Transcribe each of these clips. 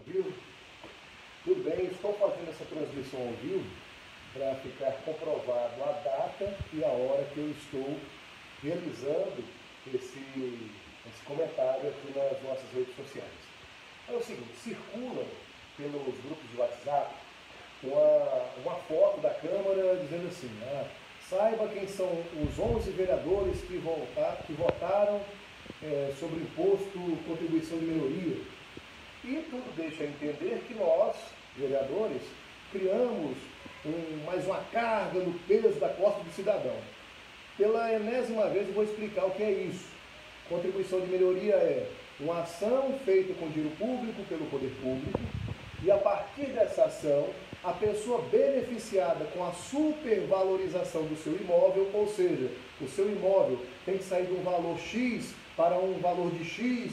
vivo? Tudo bem, estou fazendo essa transmissão ao vivo para ficar comprovado a data e a hora que eu estou realizando esse comentário aqui nas nossas redes sociais. É o seguinte, circula pelos grupos de WhatsApp uma foto da Câmara dizendo assim, saiba quem são os 11 vereadores que votaram sobre o imposto contribuição de melhoria. E tudo deixa a entender que nós, vereadores, criamos mais uma carga no peso da costa do cidadão. Pela enésima vez eu vou explicar o que é isso. Contribuição de melhoria é uma ação feita com dinheiro público pelo poder público e a partir dessa ação, a pessoa beneficiada com a supervalorização do seu imóvel, ou seja, o seu imóvel tem que sair de um valor X para um valor de X,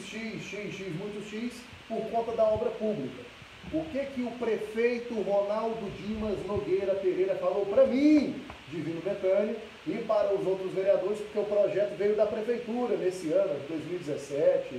muito X, por conta da obra pública. O que o prefeito Ronaldo Dimas Nogueira Pereira falou para mim, Divino Betânia, e para os outros vereadores, porque o projeto veio da prefeitura nesse ano, de 2017,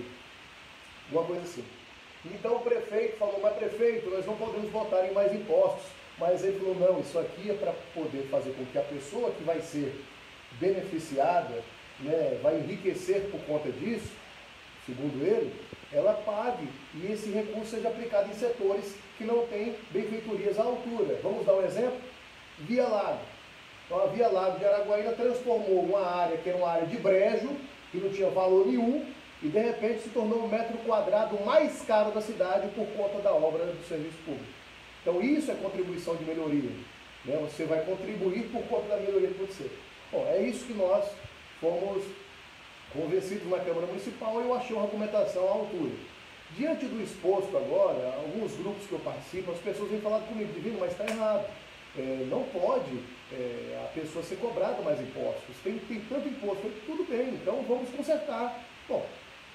alguma coisa assim. Então o prefeito falou, mas prefeito, nós não podemos votar em mais impostos. Mas ele falou, não, isso aqui é para poder fazer com que a pessoa que vai ser beneficiada, vai enriquecer por conta disso, segundo ele, ela pague e esse recurso seja aplicado em setores que não têm benfeitorias à altura. Vamos dar um exemplo? Via Lago. Então a Via Lago de Araguaína transformou uma área que era uma área de brejo, que não tinha valor nenhum, e de repente se tornou o metro quadrado mais caro da cidade por conta da obra do serviço público. Então isso é contribuição de melhoria. Você vai contribuir por conta da melhoria que pode ser. Bom, é isso que nós fomos convencidos na Câmara Municipal e eu achei uma argumentação à altura. Diante do exposto agora, alguns grupos que eu participo, as pessoas vêm falar comigo, Divino, mas está errado. Não pode a pessoa ser cobrada mais impostos. Tem tanto imposto. Tudo bem, então vamos consertar. Bom,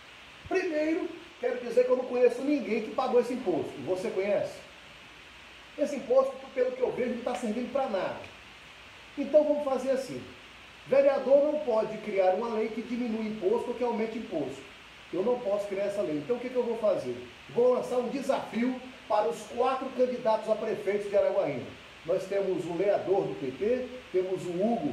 primeiro, quero dizer que eu não conheço ninguém que pagou esse imposto. Você conhece? Esse imposto, pelo que eu vejo, não está servindo para nada. Então vamos fazer assim. Vereador não pode criar uma lei que diminui imposto ou que aumente imposto. Eu não posso criar essa lei. Então o que eu vou fazer? Vou lançar um desafio para os 4 candidatos a prefeitos de Araguaína. Nós temos o Leador do PT, temos o Hugo,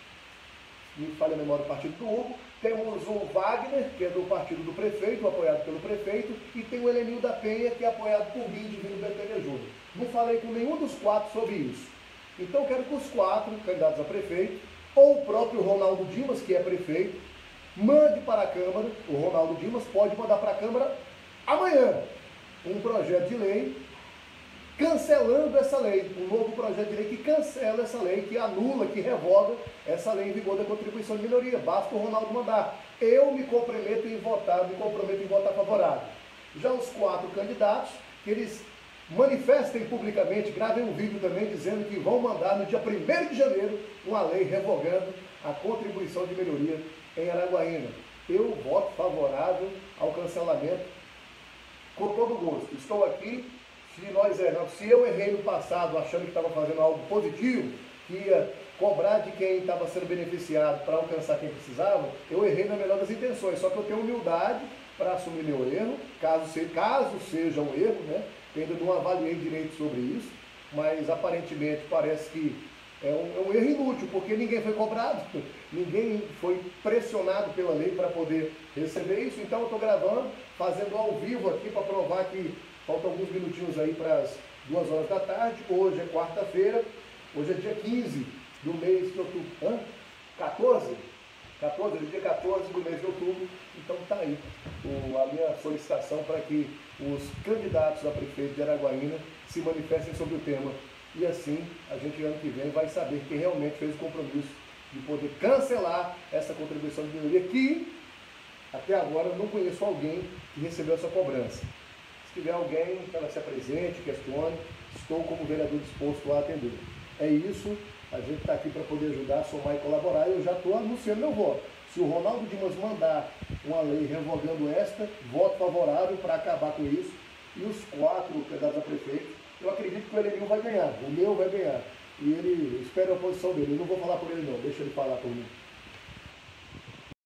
me falha a memória do partido do Hugo, temos o Wagner, que é do partido do prefeito, apoiado pelo prefeito, e tem o Helenil da Penha, que é apoiado por mim, Divino Betânia Júnior. Não falei com nenhum dos 4 sobre isso. Então quero que os 4 candidatos a prefeito, ou o próprio Ronaldo Dimas, que é prefeito, mande para a Câmara, o Ronaldo Dimas pode mandar para a Câmara amanhã um projeto de lei cancelando essa lei, um novo projeto de lei que cancela essa lei, que anula, que revoga essa lei em vigor da contribuição de melhoria. Basta o Ronaldo mandar. Eu me comprometo em votar favorável. Já os 4 candidatos, que eles manifestem publicamente, gravem um vídeo também dizendo que vão mandar no dia 1º de janeiro uma lei revogando a contribuição de melhoria em Araguaína. Eu voto favorável ao cancelamento com todo gosto. Estou aqui. Se eu errei no passado achando que estava fazendo algo positivo, que ia cobrar de quem estava sendo beneficiado para alcançar quem precisava, eu errei na melhor das intenções, só que eu tenho humildade para assumir meu erro, caso seja um erro, eu ainda não avaliei direito sobre isso, mas aparentemente parece que é um erro inútil, porque ninguém foi cobrado, ninguém foi pressionado pela lei para poder receber isso, então eu estou gravando, fazendo ao vivo aqui para provar que faltam alguns minutinhos aí para as 2 horas da tarde. Hoje é quarta-feira, hoje é dia 15 do mês de outubro. 14? 14, dia 14 do mês de outubro. Então está aí a minha solicitação para que os candidatos a prefeito de Araguaína se manifestem sobre o tema. E assim a gente ano que vem vai saber quem realmente fez o compromisso de poder cancelar essa contribuição de melhoria que até agora eu não conheço alguém que recebeu essa cobrança. Se tiver alguém, que ela se apresente, questione, estou como vereador disposto a atender. É isso, a gente está aqui para poder ajudar, somar e colaborar, e eu já estou anunciando meu voto. Se o Ronaldo Dimas mandar uma lei revogando esta, voto favorável para acabar com isso, e os 4 candidatos a prefeito, eu acredito que o Helenil vai ganhar, o meu vai ganhar, e ele espera a posição dele, eu não vou falar por ele não, deixa ele falar por mim.